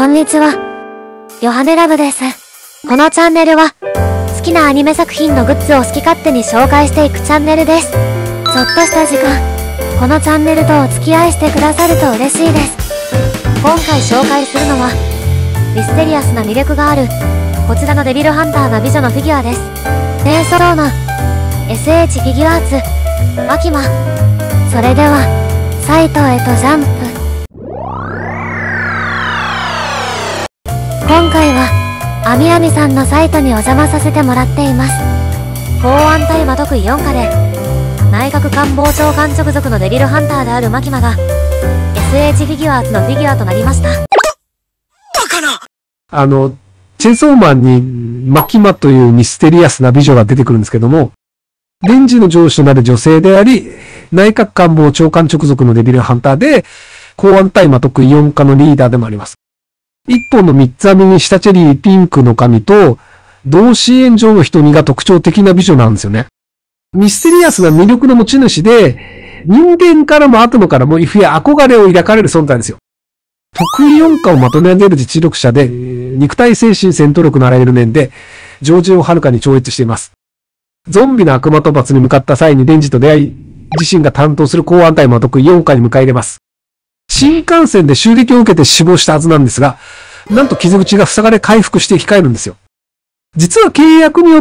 んにちは。ヨハネラブです。このチャンネルは、好きなアニメ作品のグッズを好き勝手に紹介していくチャンネルです。ちょっとした時間、このチャンネルとお付き合いしてくださると嬉しいです。今回紹介するのは、ミステリアスな魅力がある、こちらのデビルハンターな美女のフィギュアです。低層な SH フィギュアーツ、マキマ。それでは、サイトへとジャンプ。今回は、アミアミさんのサイトにお邪魔させてもらっています。公安大麻得意4課で、内閣官房長官直属のデビルハンターであるマキマが、SH フィギュアーツのフィギュアとなりました。バカな！ チェンソーマンにマキマというミステリアスな美女が出てくるんですけども、レンジの上司となる女性であり、内閣官房長官直属のデビルハンターで、公安大麻得意4課のリーダーでもあります。一本の三つ編みにしたチェリーピンクの髪と、同心円状の瞳が特徴的な美女なんですよね。ミステリアスな魅力の持ち主で、人間からもアトムからも畏怖や憧れを抱かれる存在ですよ。得意4課をまとめ上げる実力者で、肉体精神戦闘力のあらゆる面で、常人をはるかに超越しています。ゾンビの悪魔討伐に向かった際にレンジと出会い、自身が担当する公安大麻得意4課に迎え入れます。新幹線で襲撃を受けて死亡したはずなんですが、なんと傷口が塞がれ回復して生き返るんですよ。実は契約によって、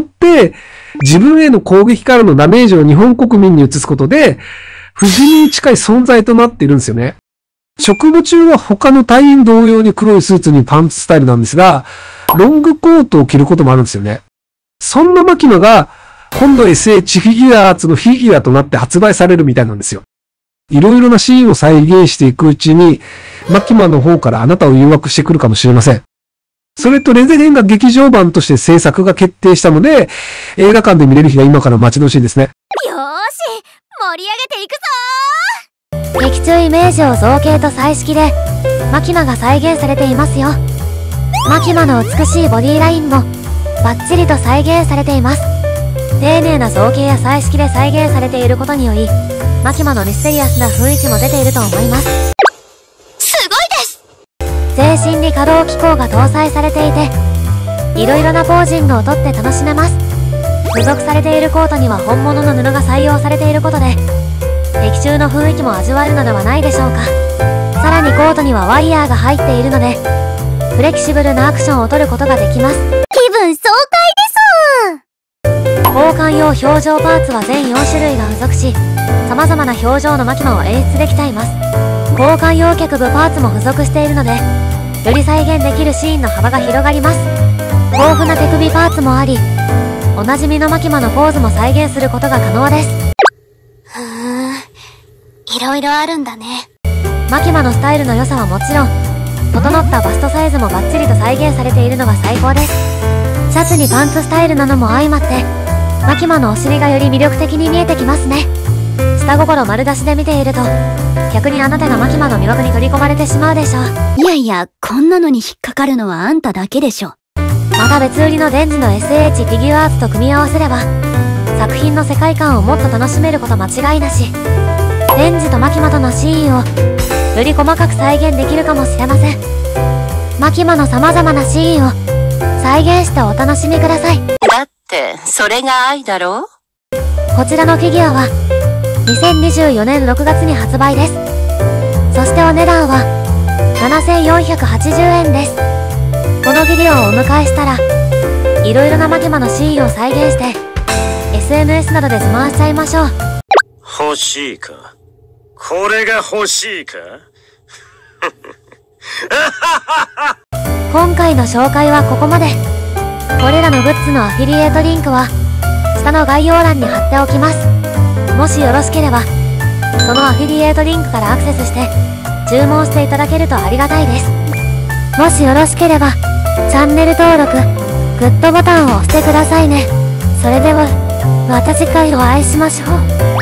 自分への攻撃からのダメージを日本国民に移すことで、不死に近い存在となっているんですよね。職務中は他の隊員同様に黒いスーツにパンツスタイルなんですが、ロングコートを着ることもあるんですよね。そんなマキマが、今度 SH フィギュアーツのフィギュアとなって発売されるみたいなんですよ。いろいろなシーンを再現していくうちに、マキマの方からあなたを誘惑してくるかもしれません。それとレゼレンが劇場版として制作が決定したので、映画館で見れる日が今から待ち遠しいですね。 よーし、盛り上げていくぞー！劇中イメージを造形と彩色で、マキマが再現されていますよ。マキマの美しいボディラインも、バッチリと再現されています。丁寧な造形や彩色で再現されていることにより、マキマのミステリアスな雰囲気も出ていると思います。 すごいです！ 全身に可動機構が搭載されていて、いろいろなポージングをとって楽しめます。付属されているコートには本物の布が採用されていることで、劇中の雰囲気も味わえるのではないでしょうか。さらにコートにはワイヤーが入っているので、フレキシブルなアクションを取ることができます。 気分爽快です！ 交換用表情パーツは全4種類が付属し、様々な表情のマキマを演出できちゃいます。交換用脚部パーツも付属しているので、より再現できるシーンの幅が広がります。豊富な手首パーツもあり、おなじみのマキマのポーズも再現することが可能です。 いろいろあるんだね。 マキマのスタイルの良さはもちろん、整ったバストサイズもバッチリと再現されているのが最高です。シャツにパンツスタイルなのも相まって、マキマのお尻がより魅力的に見えてきますね。下心丸出しで見ていると、逆にあなたがマキマの魅惑に取り込まれてしまうでしょう。 いやいや、こんなのに引っかかるのはあんただけでしょ。 また別売りのデンジの SH フィギュアーツと組み合わせれば、作品の世界観をもっと楽しめること間違いなし。デンジとマキマとのシーンを、より細かく再現できるかもしれません。マキマの様々なシーンを、再現してお楽しみください。 だって、それが愛だろ？ こちらのフィギュアは、2024年6月に発売です。そしてお値段は、7480円です。このビデオをお迎えしたら、いろいろなマキマのシーンを再現して、SNS などで自慢しちゃいましょう。 欲しいか？これが欲しいか？ 今回の紹介はここまで。これらのグッズのアフィリエイトリンクは、下の概要欄に貼っておきます。もしよろしければ、そのアフィリエイトリンクからアクセスして、注文していただけるとありがたいです。もしよろしければ、チャンネル登録、グッドボタンを押してくださいね。それでは、また次回お会いしましょう。